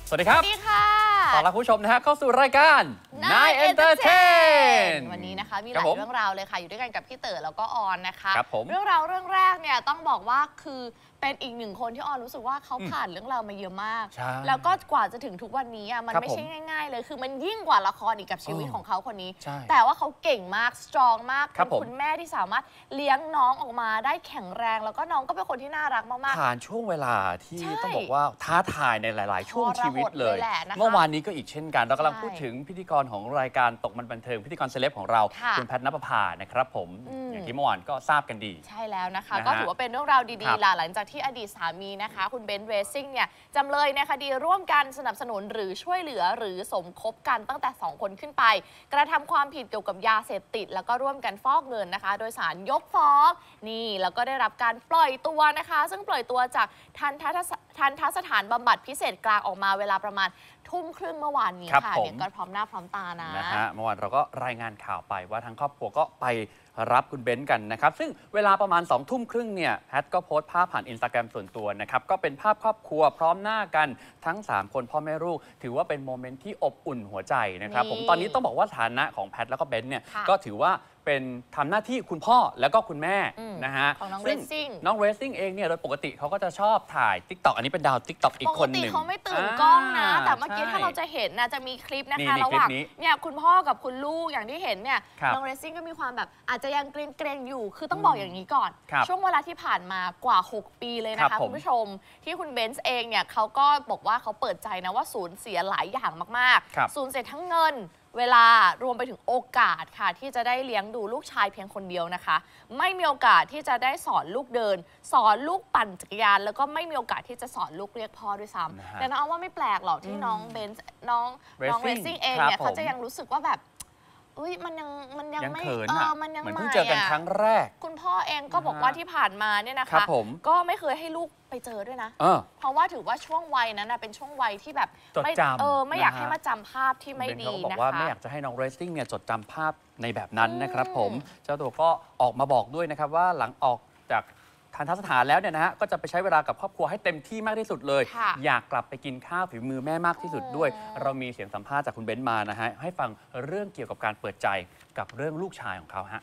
สวัสดีครับสวัสดีค่ะต้อนรับผู้ชมนะฮะเข้าสู่รายการ Nine Entertain วันนี้นะคะมีหลายเรื่องราวเลยค่ะอยู่ด้วยกันกับพี่เต๋อแล้วก็ออนนะคะเรื่องราวเรื่องแรกเนี่ยต้องบอกว่าคือเป็นอีกหนึ่งคนที่ออนรู้สึกว่าเขาผ่านเรื่องราวมาเยอะมากแล้วก็กว่าจะถึงทุกวันนี้มันไม่ใช่ง่ายๆเลยคือมันยิ่งกว่าละครอีกกับชีวิตของเขาคนนี้แต่ว่าเขาเก่งมากสตรองมากเป็นคุณแม่ที่สามารถเลี้ยงน้องออกมาได้แข็งแรงแล้วก็น้องก็เป็นคนที่น่ารักมากๆผ่านช่วงเวลาที่ต้องบอกว่าท้าทายในหลายๆช่วงชีวิตเลยเมื่อวานนี้ก็อีกเช่นกันเรากำลังพูดถึงพิธีกรของรายการตกมันบันเทิงพิธีกรเซเลบของเราคุณแพทณปภานะครับผมอย่างที่เมื่อวานก็ทราบกันดีใช่แล้วนะคะก็ถือว่าเป็นเรื่องราวดีๆหลังจากที่อดีตสามีนะคะคุณเบนซ์เรซิ่งเนี่ยจำเลยในคดีร่วมกันสนับสนุนหรือช่วยเหลือหรือสมคบกันตั้งแต่2คนขึ้นไปกระทำความผิดเกี่ยวกับยาเสพติดแล้วก็ร่วมกันฟอกเงินนะคะโดยศาลยกฟ้องนี่แล้วก็ได้รับการปล่อยตัวนะคะซึ่งปล่อยตัวจากทันทสถานบำบัดพิเศษกลางออกมาเวลาประมาณทุ่มครึ่งเมื่อวานนี้ค่ะเด็กก็พร้อมหน้าพร้อมตานะฮะเมื่อวานเราก็รายงานข่าวไปว่าทางครอบครัวก็ไปรับคุณเบนซ์กันนะครับซึ่งเวลาประมาณ2 ทุ่มครึ่งเนี่ยแพทก็โพสต์ภาพผ่าน Instagram ส่วนตัวนะครับก็เป็นภาพครอบครัวพร้อมหน้ากันทั้ง3คนพ่อแม่ลูกถือว่าเป็นโมเมนต์ที่อบอุ่นหัวใจนะครับผมตอนนี้ต้องบอกว่าฐานะของแพทแล้วก็เบนซ์เนี่ยก็ถือว่าเป็นทำหน้าที่คุณพ่อแล้วก็คุณแม่นะฮะของน้องเรซซิ่งน้องเรซซิ่งเองเนี่ยโดยปกติเขาก็จะชอบถ่าย TikTok อันนี้เป็นดาว TikTok อีกคนหนึ่งปกติเขาไม่ตื่นกล้องนะแต่เมื่อกี้ถ้าเราจะเห็นนะจะมีคลิปนะคะระหว่างเนี่ยคุณพ่อกับคุณลูกอย่างที่เห็นเนี่ยน้องเรซซิ่งก็มีความแบบอาจจะยังเกรงอยู่คือต้องบอกอย่างนี้ก่อนช่วงเวลาที่ผ่านมากว่า6 ปีเลยนะคะคุณผู้ชมที่คุณเบนซ์เองเนี่ยเขาก็บอกว่าเขาเปิดใจนะว่าสูญเสียหลายอย่างมากๆสูญเสียทั้งเงินเวลารวมไปถึงโอกาสค่ะที่จะได้เลี้ยงดูลูกชายเพียงคนเดียวนะคะไม่มีโอกาสที่จะได้สอนลูกเดินสอนลูกปั่นจักรยานแล้วก็ไม่มีโอกาสที่จะสอนลูกเรียกพ่อด้วยซ้ำแต่น้องว่าไม่แปลกหรอกที่น้องเบนซ์น้องเรซซิ่งเองเนี่ยเขาจะยังรู้สึกว่าแบบมันยังไม่มันยังเหมือนเพิ่งเจอกันครั้งแรกคุณพ่อเองก็บอกว่าที่ผ่านมาเนี่ยนะคะก็ไม่เคยให้ลูกไปเจอด้วยนะเพราะว่าถือว่าช่วงวัยนั้นเป็นช่วงวัยที่แบบไม่อยากให้มาจำภาพที่ไม่ดีนะคะบอกว่าไม่อยากจะให้น้องเรซซิ่งเนี่ยจดจำภาพในแบบนั้นนะครับผมเจ้าตัวก็ออกมาบอกด้วยนะครับว่าหลังออกจากทันทสถานแล้วเนี่ยนะฮะก็จะไปใช้เวลากับครอบครัวให้เต็มที่มากที่สุดเลยอยากกลับไปกินข้าวฝีมือแม่มากที่สุดด้วยเรามีเสียงสัมภาษณ์จากคุณเบนซ์มานะฮะให้ฟังเรื่องเกี่ยวกับการเปิดใจกับเรื่องลูกชายของเขาฮะ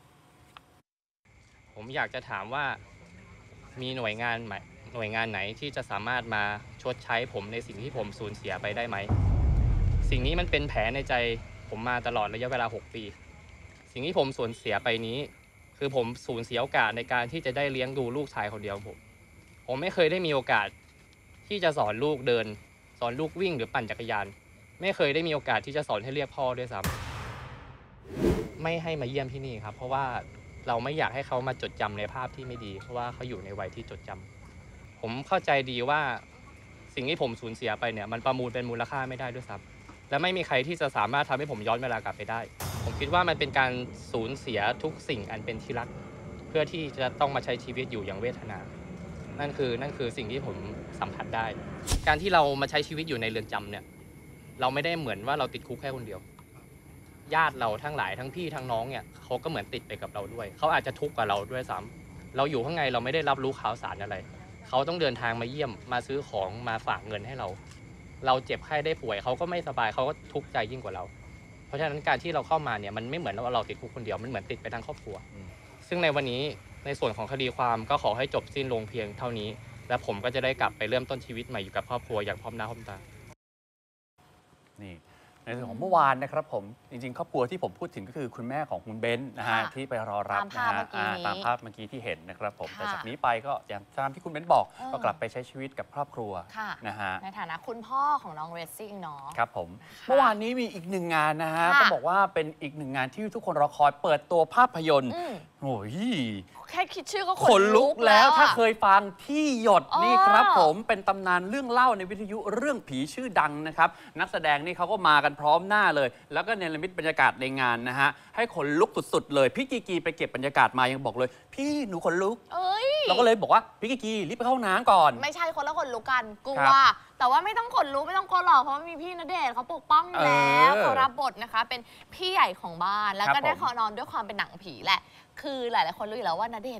ผมอยากจะถามว่ามีหน่วยงานไหนที่จะสามารถมาชดใช้ผมในสิ่งที่ผมสูญเสียไปได้ไหมสิ่งนี้มันเป็นแผลในใจผมมาตลอดระยะเวลา6 ปีสิ่งที่ผมสูญเสียไปนี้คือผมสูญเสียโอกาสในการที่จะได้เลี้ยงดูลูกชายคนเดียวผมไม่เคยได้มีโอกาสที่จะสอนลูกเดินสอนลูกวิ่งหรือปั่นจักรยานไม่เคยได้มีโอกาสที่จะสอนให้เรียกพ่อด้วยซ้ำไม่ให้มาเยี่ยมที่นี่ครับเพราะว่าเราไม่อยากให้เขามาจดจำในภาพที่ไม่ดีเพราะว่าเขาอยู่ในวัยที่จดจำผมเข้าใจดีว่าสิ่งที่ผมสูญเสียไปเนี่ยมันประมูลเป็นมูลค่าไม่ได้ด้วยซ้ำและไม่มีใครที่จะสามารถทำให้ผมย้อนเวลากลับไปได้ผมคิดว่ามันเป็นการสูญเสียทุกสิ่งอันเป็นที่รักเพื่อที่จะต้องมาใช้ชีวิตอยู่อย่างเวทนานั่นคือสิ่งที่ผมสัมผัสได้การที่เรามาใช้ชีวิตอยู่ในเรือนจำเนี่ยเราไม่ได้เหมือนว่าเราติดคุกแค่คนเดียวญาติเราทั้งหลายทั้งพี่ทั้งน้องเนี่ยเขาก็เหมือนติดไปกับเราด้วยเขาอาจจะทุกข์กว่าเราด้วยซ้ำเราอยู่ข้างในเราไม่ได้รับรู้ข่าวสารอะไรเขาต้องเดินทางมาเยี่ยมมาซื้อของมาฝากเงินให้เราเจ็บไข้ได้ป่วยเขาก็ไม่สบายเขาก็ทุกข์ใจยิ่งกว่าเราเพราะฉะนั้นการที่เราเข้ามาเนี่ยมันไม่เหมือนว่าเราติดคุกคนเดียวมันเหมือนติดไปทั้งครอบครัวซึ่งในวันนี้ในส่วนของคดีความก็ขอให้จบสิ้นลงเพียงเท่านี้และผมก็จะได้กลับไปเริ่มต้นชีวิตใหม่อยู่กับครอบครัวอย่างพร้อมหน้าพร้อมตานี่ในส่วนของเมื่อวานนะครับผมจริงๆครอบครัวที่ผมพูดถึงก็คือคุณแม่ของคุณเบนซ์นะฮะที่ไปรอรับนะฮะตามภาพเมื่อกี้ที่เห็นนะครับผมแต่จากนี้ไปก็อย่างตามที่คุณเบนซ์บอกก็กลับไปใช้ชีวิตกับครอบครัวนะฮะในฐานะคุณพ่อของน้องเรซซิ่งเนาะครับผมเมื่อวานนี้มีอีกหนึ่งงานนะฮะต้องบอกว่าเป็นอีกหนึ่งงานที่ทุกคนรอคอยเปิดตัวภาพยนตร์โอ้ยแค่คิดชื่อก็ขนลุกแล้วถ้าเคยฟังที่หยดนี่ครับผมเป็นตำนานเรื่องเล่าในวิทยุเรื่องผีชื่อดังนะครับนักแสดงนี่เขาก็มากันพร้อมหน้าเลยแล้วก็เนรมิตบรรยากาศในงานนะฮะให้ขนลุกสุดๆเลยพี่กีไปเก็บบรรยากาศมายังบอกเลยพี่หนูขนลุกเราก็เลยบอกว่าพี่กีรีบไปเข้าห้องน้ำก่อนไม่ใช่คนละขนลุกกันกลัวแต่ว่าไม่ต้องขนลุกไม่ต้องกลัวหรอกเพราะว่ามีพี่ณเดชน์เขาปกป้องอยู่แล้วเขารับบทนะคะเป็นพี่ใหญ่ของบ้านแล้วก็ได้ขอนอนด้วยความเป็นหนังผีแหละคือหลายๆคนรู้อยู่แล้วว่าณเดชน์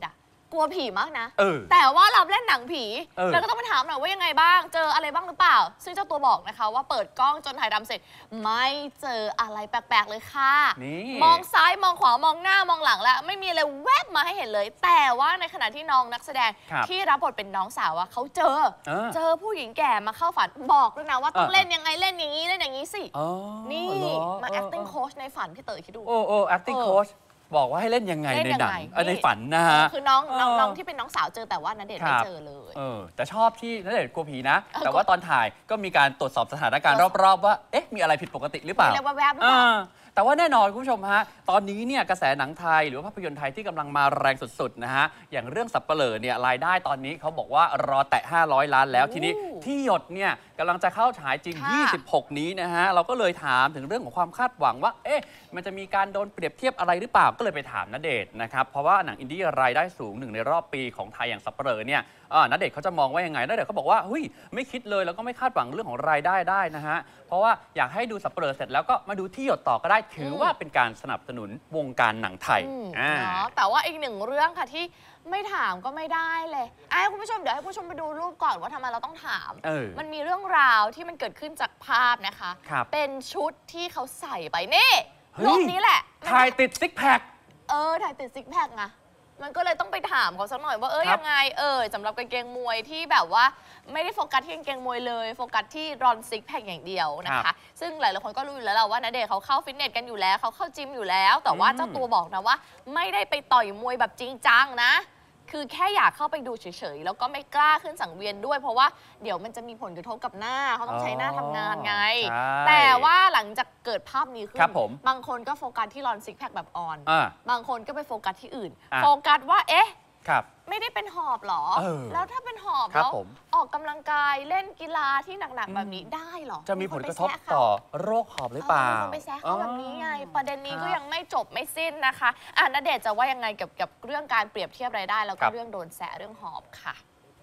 กลัวผีมากนะเออแต่ว่าเราเล่นหนังผีเออแล้วก็ต้องไปถามหน่อยว่ายังไงบ้าง เจออะไรบ้างหรือเปล่า ซึ่งเจ้าตัวบอกนะคะว่าเปิดกล้องจนถ่ายทำเสร็จ ไม่เจออะไรแปลกๆเลยค่ะนี่มองซ้ายมองขวามองหน้ามองหลังแล้วไม่มีอะไรแวบมาให้เห็นเลย แต่ว่าในขณะที่น้องนักแสดงครับที่รับบทเป็นน้องสาวเขาเจอเออผู้หญิงแก่มาเข้าฝันบอกด้วยนะว่าต้องเออเล่นยังไงเล่นอย่างนี้เล่นอย่างนี้สิอ๋อนี่เหรอมา acting coach ในฝันพี่เต๋อคิดดูโอ้ acting coach บอกว่าให้เล่นยังไงเล่นในยังหนังไงในฝันนะฮะคือน้องเออที่เป็นน้องสาวเจอแต่ว่าณเดชน์ไม่ครับเจอเลยแต่ชอบที่ณเดชน์กลัวผีนะเออแต่ว่าตอนถ่ายก็มีการตรวจสอบสถานการณ์รอบๆว่าเอ๊ะมีอะไรผิดปกติหรือเปล่ามีอะไรแวบๆหรือเปล่าแต่ว่าแน่นอนคุณผู้ชมฮะ ตอนนี้เนี่ยกระแสหนังไทยหรือว่าภาพยนตร์ไทยที่กำลังมาแรงสุดๆนะฮะ อย่างเรื่องสัปเหร่อเนี่ยรายได้ตอนนี้เขาบอกว่ารอแตะ500 ล้านแล้วโอ้ทีนี้ที่หยดเนี่ยกำลังจะเข้าฉายจริงค่ะ 26 นี้นะฮะ เราก็เลยถามถึงเรื่องของความคาดหวังว่า เอ๊ะ มันจะมีการโดนเปรียบเทียบอะไรหรือเปล่า ก็เลยไปถามณเดชน์นะครับ เพราะว่าหนังอินดี้รายได้สูงหนึ่งในรอบปีของไทยอย่างสัปเหร่อเนี่ยณเดชน์เขาจะมองว่ายังไงณเดชน์เขาบอกว่าเฮ้ยไม่คิดเลยแล้วก็ไม่คาดหวังเรื่องของรายได้ได้นะฮะ เพราะว่าอยากให้ดูสัปเหร่อเสร็จแล้วก็มาดูที่หยดต่อก็ได้ถือว่าเป็นการสนับสนุนวงการหนังไทยเนาะแต่ว่าอีกหนึ่งเรื่องค่ะที่ไม่ถามก็ไม่ได้เลยคุณผู้ชมเดี๋ยวให้คุณผู้ชมไปดูรูปก่อนว่าทำไมเราต้องถาม มันมีเรื่องราวที่มันเกิดขึ้นจากภาพนะคะครับเป็นชุดที่เขาใส่ไปนี่เฮ้ยรูปนี้แหละถ่ายติดซิกแพคถ่ายติดซิกแพคไงมันก็เลยต้องไปถามเขาสักหน่อยว่าครับยังไงสำหรับกางเกงมวยที่แบบว่าไม่ได้โฟกัสที่กางเกงมวยเลยโฟกัสที่รอนซิกแพคอย่างเดียวนะคะซึ่งหลายๆคนก็รู้อยู่แล้วแหละว่าณเดชน์เขาเข้าฟิตเนสกันอยู่แล้วเขาเข้าจิมอยู่แล้ว แต่ว่าเจ้าตัวบอกนะว่าไม่ได้ไปต่อยมวยแบบจริงจังนะคือแค่อยากเข้าไปดูเฉยๆแล้วก็ไม่กล้าขึ้นสังเวียนด้วยเพราะว่าเดี๋ยวมันจะมีผลกระทบกับหน้าเขาต้องใช้หน้าทำงานไงใช่แต่ว่าหลังจากเกิดภาพนี้ขึ้นครับผมบางคนก็โฟกัสที่รอนซิกแพคแบบออนอ่าบางคนก็ไปโฟกัสที่อื่นอ่ะโฟกัสว่าเอ๊ะครับไม่ได้เป็นหอบเหรอ แล้วถ้าเป็นหอบครับแล้วผมออกกำลังกายเล่นกีฬาที่หนักๆแบบนี้ได้เหรอจะมีผลกระทบคนไปแซต่อโรคหอบหรือเปล่ามีคนไปแซะเขาแบบนี้ไง ประเด็นนี้ครับก็ยังไม่จบไม่สิ้นนะคะณเดชน์จะว่ายังไงกับเรื่องการเปรียบเทียบรายได้ แล้วครัก็บเรื่องโดนแซะเรื่องหอบค่ะ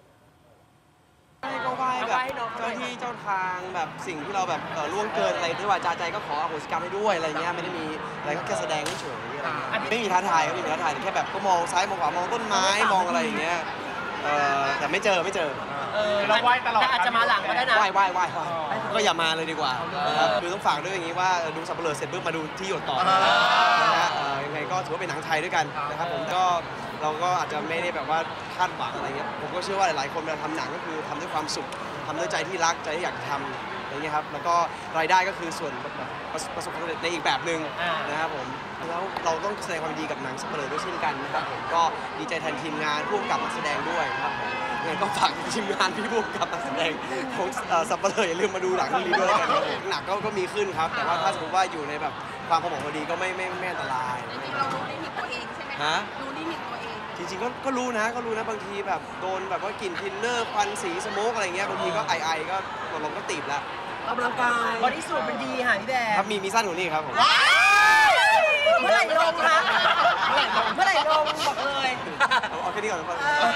ก็ไหว้แบบเจ้าที่เจ้าทางแบบสิ่งที่เราแบบล่วงเกินอะไรด้วยวาจาใจก็ขออโหสิกรรมให้ด้วยอะไรเงี้ยไม่ได้มีอะไรก็แค่แสดงเฉยๆอะไรเงี้ยไม่มีท้าทายไม่มีท้าทายแต่แค่แบบก็มองซ้ายมองขวามองต้นไม้มองอะไรอย่างเงี้ยแต่ไม่เจอเราไหว้ตลอดอาจจะมาหลังก็ได้นะไหว้ก็อย่ามาเลยดีกว่านะครับคือต้องฝากด้วยอย่างนี้ว่าดูสัปเหร่อเสร็จปุ๊บมาดูที่หยดต่อนะฮะยังไงก็ถือว่าเป็นหนังไทยด้วยกันนะครับผมก็เราก็อาจจะไม่ได้แบบว่าคาดหวังอะไรเงี้ยผมก็เชื่อว่าหลายๆคนเวลาทำหนังก็คือทำด้วยความสุขทำด้วยใจที่รักใจที่อยากทำอะไรเงี้ยครับแล้วก็รายได้ก็คือส่วนแบบประสบความสำเร็จในอีกแบบหนึ่งนะครับผมแล้วเราต้องแสดงความดีกับหนังสัปเหร่อด้วยเช่นกันนะครับผมก็ดีใจแทนทีมงานผู้กำกับนักแสดงด้วยนะครับผมยังไงก็ฝากทีมงานพี่ผู้กำกับนักแสดงของสัปเหร่ออย่าลืมมาดูหนังเรื่องนี้ด้วยกันครับผมหนักก็มีขึ้นครับแต่ว่าถ้าสมมติว่าอยู่ในแบบความพอเหมาะพอดีก็ไม่อันตรายจริงๆเรารู้ลิมิตตัวเองใช่ไหมฮะรู้ลิมิตตัวเองจริงๆก็รู้นะบางทีแบบโดนแบบว่ากลิ่นทินเนอร์ควันสีสโมกอะไรเงี้ยบางทีก็ไอก็ลมก็ติดแล้วออกกำลังกายบอดี้สูทมันดีค่ะพี่แดงครับมีสั้นกว่านี้ครับผมเมื่อไหร่ลงคะเมื่อไหร่ลงบอกเลยเอาแค่นี้ก่อนครับ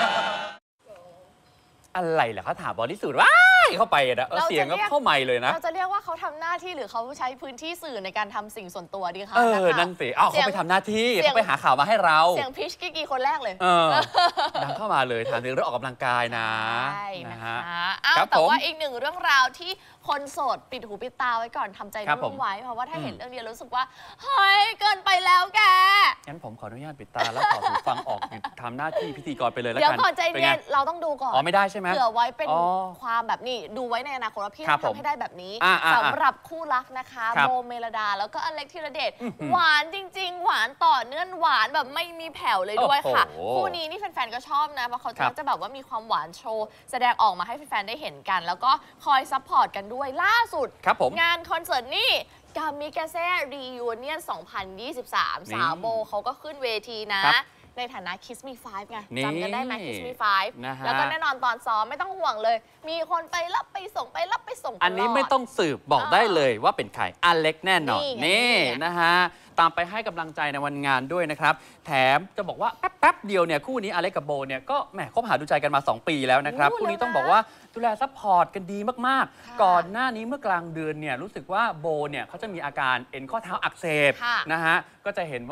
อะไรเหรอเขาถามบอดี้สูทว้ายเข้าไปนะเราจะเสียงก็เรียกเข้าไมค์เลยนะเราจะเรียกว่าเขาทำหน้าที่หรือเขาใช้พื้นที่สื่อในการทำสิ่งส่วนตัวดีคะนั่นสิอ้าวเสียงเขาไปทำหน้าที่เสียงเขาไปหาข่าวมาให้เราเสียงพิชกี้คนแรกเลยดังเข้ามาเลยถามถึงเรื่องออกกำลังกายนะใช่นะฮคะอ้าวครับแต่ผมว่าอีกหนึ่งเรื่องราวที่คนโสดปิดหูปิดตาไว้ก่อนทำใจครับผนุ่มมไว้ เพราะว่าถ้าเห็นอืมเรื่องเดียวรู้สึกว่า เฮ้ย เกินไปแล้วแกงั้นผมขออนุญาตปิดตาแล้วขอหูฟังออกหยุดทำหน้าที่พิธีกรไปเลยแล้วเดี๋ยวกันก่อนใจป็เย็ไงนเราต้องดูก่อนอ๋อไม่ได้ใช่ไหมเผื่อไว้เป็นอ๋อความแบบนี้ดูไว้ในอนาคตว่าพี่ครับต้องทำให้ได้แบบนี้อ่าสำหรับคู่รักนะคะครับโบเมลดาแล้วก็อเล็กธีรเดชอื้อหือหวานจริง ๆ หวานต่อเนื่องหวานแบบไม่มีแผ่วเลยด้วยค่ะโอ้โหคู่นี้นี่แฟนๆก็ชอบนะเพราะเขาครับจะแบบว่ามีความหวานโชว์แสดงออกมาให้แฟนๆได้เห็นกัน แล้วก็คอยซัพพอร์ตกันด้วยล่าสุดครับผมงานคอนเสิร์ตนี่กามิกาเซ่รียูเนียน 2023 สาวโบเขาก็ขึ้นเวทีนะครับในฐานะ Kiss Me 5 ไงนี่จำกันได้ไหม Kiss Me นะฮะ 5 แล้วก็แน่นอนตอนซ้อมไม่ต้องห่วงเลย มีคนไปรับไปส่งไปรับไปส่งอันนี้ตลดไม่ต้องสืบบอกได้เลยว่าเป็นใครอเล็กแน่นอนนี่ไงนี่นี่ไงนะฮะตามไปให้กำลังใจในวันงานด้วยนะครับ แถมจะบอกว่าแป๊บเดียวเนี่ยคู่นี้อเล็กกับโบเนี่ยก็แหมคบหาดูใจกันมา 2 ปีแล้วนะครับโอ้คู่นี้แล้วนะต้องบอกว่าดูแลซัพพอร์ตกันดีมากค่ะๆ ก่อนหน้านี้เมื่อกลางเดือนเนี่ยรู้สึกว่าโบเนี่ยเขาจะมีอาการเอ็นข้อเท้าอักเสบค่ะนะฮะก็จะเห็นว่า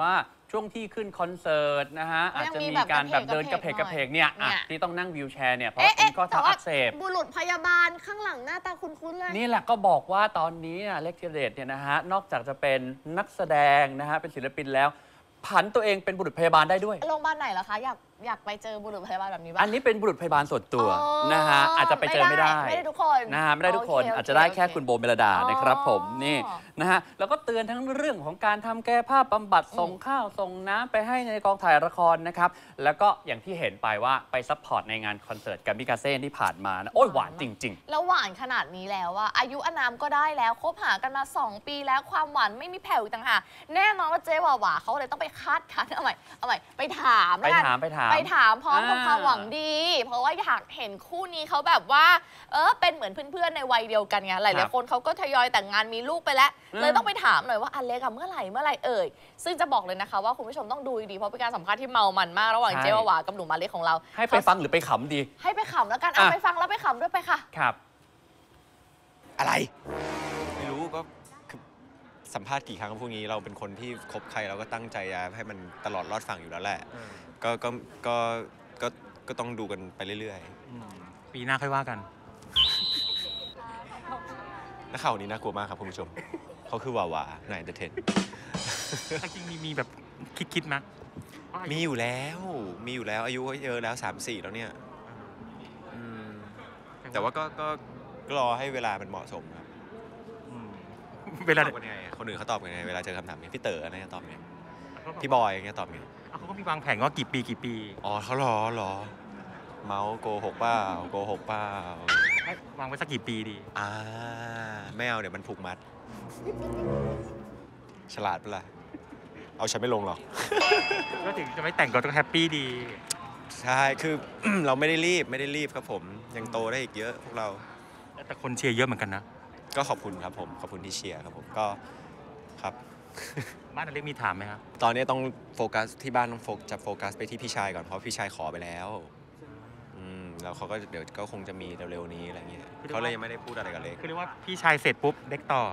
ช่วงที่ขึ้นคอนเสิร์ตนะฮะอาจจะมีการแบบเดินกระเพกเนี่ยที่ต้องนั่งวีลแชร์เนี่ยเพราะเป็นข้อเท้าอักเสบบุรุษพยาบาลข้างหลังหน้าตาคุ้นๆเลยนี่แหละก็บอกว่าตอนนี้เล็กธีรเดชเนี่ยนะฮะนอกจากจะเป็นนักแสดงนะฮะเป็นศิลปินแล้วผันตัวเองเป็นบุรุษพยาบาลได้ด้วยโรงพยาบาลไหนเหรอคะอยากไปเจอบุรุษพยาบาลแบบนี้บ้างอันนี้เป็นบุรุษพยาบาลส่วนตัวนะฮะอาจจะไปเจอไม่ได้ทุกคนนะฮะไม่ได้ทุกคนอาจจะได้แค่คุณโบเมลดานะครับผมนี่นะฮะแล้วก็เตือนทั้งเรื่องของการทำแก้ผ้าบำบัดส่งข้าวส่งน้ำไปให้ในกองถ่ายละครนะครับแล้วก็อย่างที่เห็นไปว่าไปซัพพอร์ตในงานคอนเสิร์ตกัมมิกาเซ่ที่ผ่านมานะโอ้ยหวานจริงๆแล้วหวานขนาดนี้แล้วว่าอายุอานามก็ได้แล้วคบหากันมา2 ปีแล้วความหวานไม่มีแผ่วอีกต่างหากแน่นอนว่าเจ๊หวาเขาเลยต้องไปคาดคั้นเอาใหม่ไปถามพร้อมกับความหวังดีเพราะว่าอยากเห็นคู่นี้เขาแบบว่าเป็นเหมือนเพื่อนๆในวัยเดียวกันไงหลายๆคนเขาก็ทยอยแต่งงานมีลูกไปแล้วเลยต้องไปถามหน่อยว่าอเล็กเมื่อไหร่เอ่ยซึ่งจะบอกเลยนะคะว่าคุณผู้ชมต้องดูดีเพราะเป็นการสัมภาษณ์ที่เมามันมากระหว่างเจ๊หวากับหนุ่มอเล็กของเราให้ไปฟังหรือไปขำดีให้ไปขำแล้วกันไปฟังแล้วไปขำด้วยไปค่ะครับอะไรไม่รู้ก็สัมภาษณ์กี่ครั้งพวกนี้เราเป็นคนที่คบใครเราก็ตั้งใจให้มันตลอดรอดฝั่งอยู่แล้วแหละก็ต้องดูกันไปเรื่อยๆปีหน้าค่อยว่ากันนักข่าวนี้น่ากลัวมากครับคุณผู้ชมเขาคือวาวาในเดอะเทนจริงมีแบบคิดมั้ยมีอยู่แล้วอายุเยอะแล้ว3-4แล้วเนี่ยแต่ว่าก็รอให้เวลามันเหมาะสมครับเวลาเป็นไงคนอื่นเขาตอบยังไงเวลาเจอคำถามนี้พี่เต๋ออะไรจะตอบไงพี่บอยอย่างเงี้ยตอบไงเขาก็มีวางแผนว่ากี่ปีอ๋อเขารอเมาส์โกหกเปล่าวางไว้สักกี่ปีดีไม่เอาเดี๋ยวมันผูกมัดฉลาดเปล่าเอาฉันไม่ลงหรอกก็ถึงจะไม่แต่งก็ต้องแฮปปี้ดีใช่คือ เราไม่ได้รีบครับผมยังโตได้อีกเยอะพวกเราแต่คนเชียร์เยอะเหมือนกันนะก็ขอบคุณครับผมขอบคุณที่เชียร์ครับผมก็ครับบ้านอเล็กมีถามไหมครับตอนนี้ต้องโฟกัสที่บ้านต้องจะโฟกัสไปที่พี่ชายก่อนเพราะพี่ชายขอไปแล้วแล้วเขาก็เดี๋ยวก็คงจะมีเร็วๆนี้อะไรเงี้ยเขาเลยยังไม่ได้พูดอะไรกับเล็กคือเรียกว่าพี่ชายเสร็จปุ๊บเล็กต่อ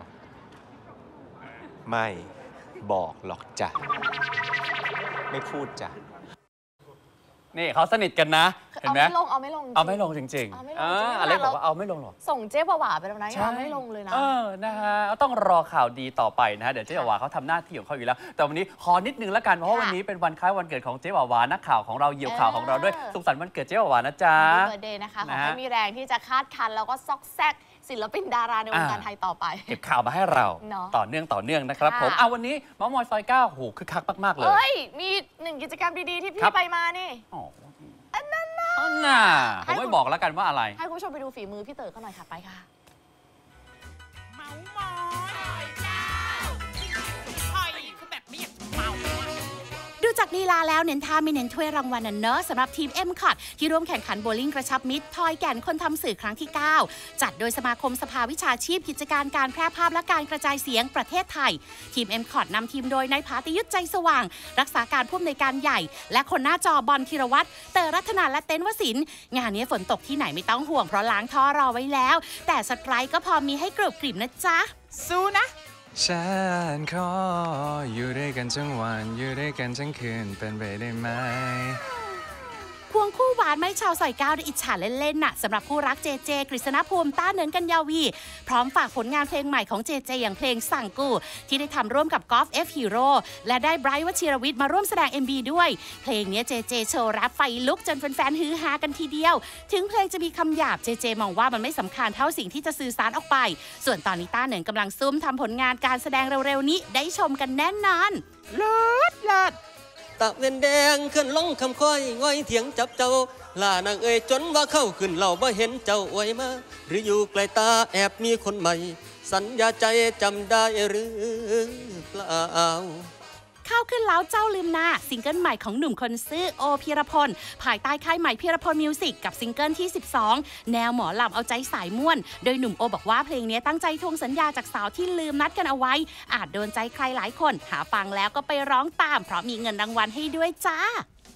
ไม่บอกหรอกจ้ะไม่พูดจ้ะนี่เขาสนิทกันนะเห็นไหมเอาไม่ลงจริงๆอะไรบอกว่าเอาไม่ลงหรอส่งเจ๊หวาไปแล้วนะเอาไม่ลงเลยนะนะฮะต้องรอข่าวดีต่อไปนะฮะเดี๋ยวเจ๊หวาเขาทำหน้าที่ของเขาอยู่แล้วแต่วันนี้ขอนิดนึงแล้วกันเพราะวันนี้เป็นวันคล้ายวันเกิดของเจ๊หวานักข่าวของเราเหยี่ยวข่าวของเราด้วยสุขสันต์วันเกิดเจ๊หวานะจ๊ะเบิร์ธเดย์นะคะขอให้มีแรงที่จะคาดคันแล้วก็ซอกแซกศิลปินดาราในวงการไทยต่อไปเก็บข่าวมาให้เราต่อเนื่องนะครับผมวันนี้เมาส์มอยซอย9โหคึกคักมากๆเลยมี1กิจกรรมดีๆที่พี่ไปมานี่อันนั้นน่ะผมไม่บอกแล้วกันว่าอะไรให้คุณผู้ชมไปดูฝีมือพี่เต๋อกันหน่อยค่ะไปค่ะเมาส์มอยเจ้าหอยคือแบบไม่อยากเมาดูจากลีลาแล้วเน้นท่าไม่เน้นถ้วยรางวัลน่ะเนอะสำหรับทีม M-COT ที่ร่วมแข่งขันโบลิ่งกระชับมิตรทอยแก่นคนทำสื่อครั้งที่9จัดโดยสมาคมสภาวิชาชีพกิจการการแพร่ภาพและการกระจายเสียงประเทศไทยทีม M-COT นำทีมโดยนายภาติยุทธใจสว่างรักษาการผู้อำนวยการใหญ่และคนหน้าจอบอลธีรวัตรเต๋อรัตนาและเต้นวสินงานนี้ฝนตกที่ไหนไม่ต้องห่วงเพราะล้างท่อรอไว้แล้วแต่สไตร์ก็พอมีให้กรุบกริบนะจ๊ะสู้นะฉันขออยู่ด้วยกันทั้งวันอยู่ด้วยกันทั้งคืนเป็นไปได้ไหมควงคู่หวานไม่ชาวซอย9ได้อิจฉาเล่นๆน่ะสำหรับคู่รักเจเจกฤษณภูมิต้าเนินกันยาวีพร้อมฝากผลงานเพลงใหม่ของเจเจอย่างเพลงสั่งกูที่ได้ทำร่วมกับกอล์ฟF Hero และได้ไบรท์วชิรวิทย์มาร่วมแสดง MV ด้วยเพลงนี้เจเจโชว์แรปไฟลุกจนแฟนๆฮือฮากันทีเดียวถึงเพลงจะมีคำหยาบเจเจมองว่ามันไม่สำคัญเท่าสิ่งที่จะสื่อสารออกไปส่วนตอนนี้ต้าเนินกำลังซุ่มทำผลงานการแสดงเร็วๆนี้ได้ชมกันแน่นอนเลิศตะเวนแดงขึ้นลงคำค่อยง่อยเถียงจับเจ้าลานางเอ่ยจนว่าเข้าขึ้นเราบ่เห็นเจ้าอวยมาหรืออยู่ไกลตาแอบมีคนใหม่สัญญาใจจำได้หรือเปล่าเข้าขึ้นแล้วเจ้าลืมหน้าซิงเกิลใหม่ของหนุ่มคนซื่อโอพีรพลภายใต้ค่ายใหม่พีรพลมิวสิกกับซิงเกิลที่12แนวหมอลำเอาใจสายม่วนโดยหนุ่มโอบอกว่าเพลงนี้ตั้งใจทวงสัญญาจากสาวที่ลืมนัดกันเอาไว้อาจโดนใจใครหลายคนหาฟังแล้วก็ไปร้องตามเพราะมีเงินรางวัลให้ด้วยจ้า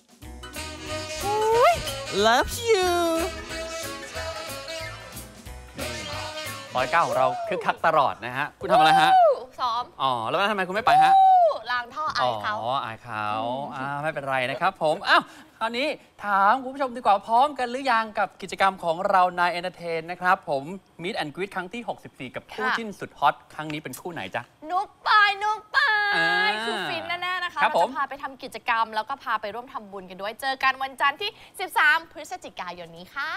Love you 109ของเราคึกคักตลอดนะฮะคุณทำอะไรฮะซ้อมแล้วทำไมคุณไม่ไปฮะล้างท่ออายเขาอ๋ออายเขาไม่เป็นไรนะครับผมอ้าวคราวนี้ถามคุณผู้ชมดีกว่าพร้อมกันหรือยังกับกิจกรรมของเรานายเอนเตอร์เทนนะครับผม Meet and Greet ครั้งที่ 64 กับคู่จิ้นสุดฮอตครั้งนี้เป็นคู่ไหนจ๊ะนุกปายคือฟินแน่ๆนะคะเราจะพาไปทำกิจกรรมแล้วก็พาไปร่วมทำบุญกันด้วยเจอกันวันจันทร์ที่ 13 พฤศจิกายนนี้ค่ะ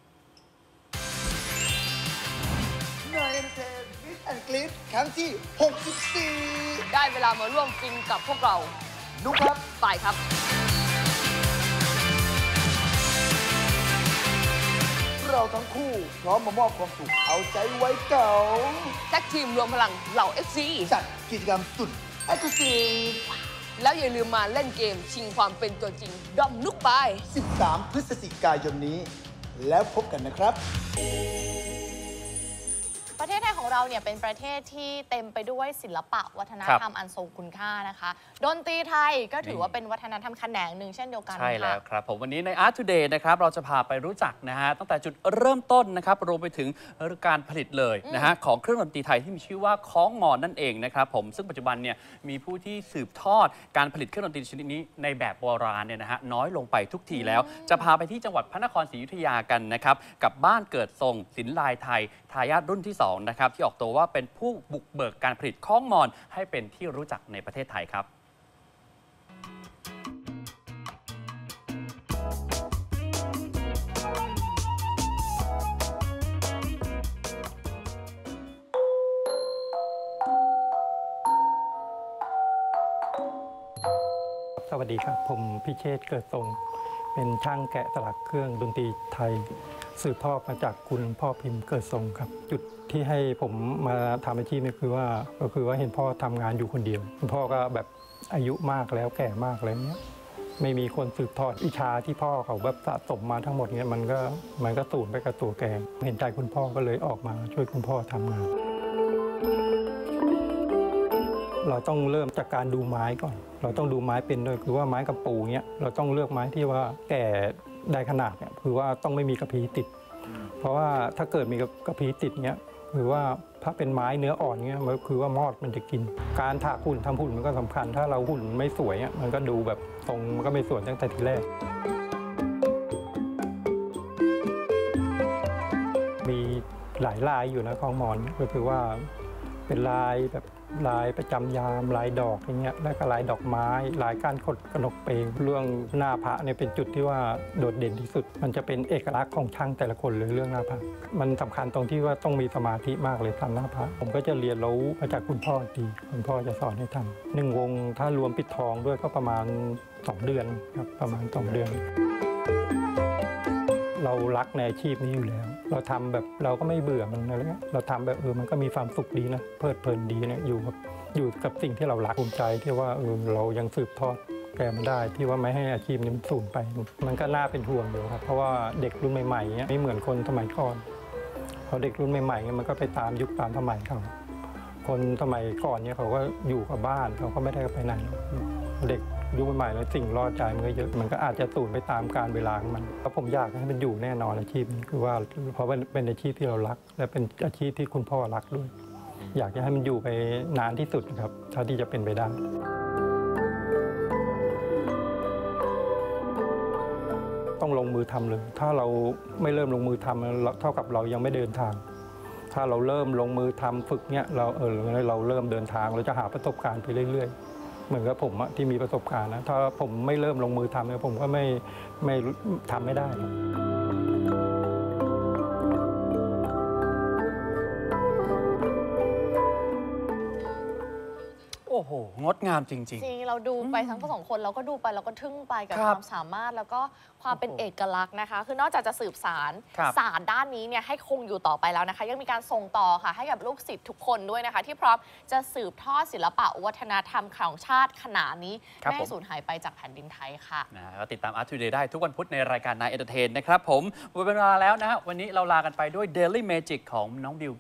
นายเอนเตอร์เทนมิสแอนด์กรี๊ดครั้งที่ 64 ได้เวลามาร่วมฟินกับพวกเรานุกครับปายครับเราทั้งคู่พร้อมมามอบความสุขเอาใจไว้เก่าแท็กทีมรวมพลังเหล่า FC จัดกิจกรรมสุดเอ็กซ์คลูซีฟแล้วอย่าลืมมาเล่นเกมชิงความเป็นตัวจริงดอมนุกปาย 13 พฤศจิกายนนี้ แล้วพบกันนะครับประเทศไทยของเราเนี่ยเป็นประเทศที่เต็มไปด้วยศิลปะวัฒนธรรมอันทรงคุณค่านะคะดนตรีไทยก็ถือว่าเป็นวัฒนธรรมแขนงหนึ่งเช่นเดียวกันใช่แล้วครับผมวันนี้ใน Art Today นะครับเราจะพาไปรู้จักนะฮะตั้งแต่จุดเริ่มต้นนะครับรวมไปถึงการผลิตเลยนะฮะของเครื่องดนตรีไทยที่มีชื่อว่าค้องมอนนั่นเองนะครับผมซึ่งปัจจุบันเนี่ยมีผู้ที่สืบทอดการผลิตเครื่องดนตรีชนิดนี้ในแบบโบราณเนี่ยนะฮะน้อยลงไปทุกทีแล้วจะพาไปที่จังหวัดพระนครศรีอยุธยากันนะครับกับบ้านเกิดทรงศิลป์ลายไทยทายาทรุ่นที่2นะครับที่ออกตัวว่าเป็นผู้บุกเบิกการผลิตค้องมอนให้เป็นที่รู้จักในประเทศไทยครับสวัสดีครับผมพิเชษฐ์เกิดทรงเป็นช่างแกะสลักเครื่องดนตรีไทยสืบทอดมาจากคุณพ่อพิมพ์เกิดทรงครับจุดที่ให้ผมมาทำอาชีพนี้คือว่าเห็นพ่อทำงานอยู่คนเดียวคุณพ่อก็แบบอายุมากแล้วแก่มากแล้วเนี้ยไม่มีคนสืบทอดวิชาที่พ่อเขาแบบสะสมมาทั้งหมดเนี้ยมันก็สูญไปกับตัวแกเห็นใจคุณพ่อก็เลยออกมาช่วยคุณพ่อทำงานเราต้องเริ่มจากการดูไม้ก่อนเราต้องดูไม้เป็นด้วยคือว่าไม้กระปูเนี้ยเราต้องเลือกไม้ที่ว่าแก่ได้ขนาดเนี่ยคือว่าต้องไม่มีกระพี้ติดเพราะว่าถ้าเกิดมีกระพี้ติดเนี้ยคือว่าถ้าเป็นไม้เนื้ออ่อนเนี้ยมันคือว่ามอดมันจะกินการถากหุ่นทำหุ่นมันก็สำคัญถ้าเราหุ่นไม่สวยมันก็ดูแบบทรงมันก็ไม่สวยตั้งแต่ทีแรกมีหลายลายอยู่นะของหมอนก็คือว่าเป็นลายแบบลายประจำยามลายดอกอย่างเงี้ยแล้วก็ลายดอกไม้ลายก้านขดกระหนกเปงเรื่องหน้าพระเนี่ยเป็นจุดที่ว่าโดดเด่นที่สุดมันจะเป็นเอกลักษณ์ของช่างแต่ละคนเลยเรื่องหน้าพระมันสำคัญตรงที่ว่าต้องมีสมาธิมากเลยทำหน้าพระผมก็จะเรียนรู้มาจากคุณพ่อดีคุณพ่อจะสอนให้ทำ1 วงถ้ารวมปิดทองด้วยก็ประมาณ2 เดือนครับประมาณ2 เดือนเรารักในอาชีพนี้อยู่แล้วเราทำแบบเราก็ไม่เบื่อมันอะไรเงี้ยเราทำแบบมันก็มีความสุขดีนะเพลิดเพลินดีเนี่ยอยู่กับสิ่งที่เรารักภูมิใจที่ว่าเรายังสืบทอดแกมันได้ที่ว่าไม่ให้อาชีพนี้มันสูญไปมันก็น่าเป็นห่วงอยู่ครับเพราะว่าเด็กรุ่นใหม่ๆเนี่ยไม่เหมือนคนสมัยก่อนพอเด็กรุ่นใหม่ๆมันก็ไปตามยุคตามสมัยเขาคนสมัยก่อนเนี่ยเขาก็อยู่กับบ้านเขาก็ไม่ได้ไปไหนเด็กยุคใหม่แล้วสิ่งรอดใจมันก็เยอะมันก็อาจจะสูญไปตามการเวลาของมันเพราะผมอยากให้มันอยู่แน่นอนอาชีพนี้คือว่าเพราะเป็นอาชีพที่เรารักและเป็นอาชีพที่คุณพ่อรักด้วยอยากจะให้มันอยู่ไปนานที่สุดครับเท่าที่จะเป็นไปได้ต้องลงมือทำเลยถ้าเราไม่เริ่มลงมือทำเท่ากับเรายังไม่เดินทางถ้าเราเริ่มลงมือทำฝึกเนี้ยเราเริ่มเดินทางเราจะหาประสบการณ์ไปเรื่อยๆเหมือนกับผมที่มีประสบการณ์นะถ้าผมไม่เริ่มลงมือทำเนี่ยผมก็ไม่ทำไม่ได้โอ้โหงดงามจริงๆจริงเราดูไปทั้ง2 คนเราก็ดูไปเราก็ทึ่งไปกับความสามารถแล้วก็ความเป็นเอกลักษณ์นะคะคือนอกจากจะสืบสารศาสตร์ด้านนี้เนี่ยให้คงอยู่ต่อไปแล้วนะคะยังมีการส่งต่อค่ะให้กับลูกศิษย์ทุกคนด้วยนะคะที่พร้อมจะสืบทอดศิลปะวัฒนธรรมของชาติขนาดนี้ไม่ให้สูญหายไปจากแผ่นดินไทยค่ะก็ติดตาม Art Today ได้ทุกวันพุธในรายการนายเอนเตอร์เทนนะครับผมหมดเวลาแล้วนะฮะวันนี้เราลากันไปด้วย Daily Magic ของน้องบิว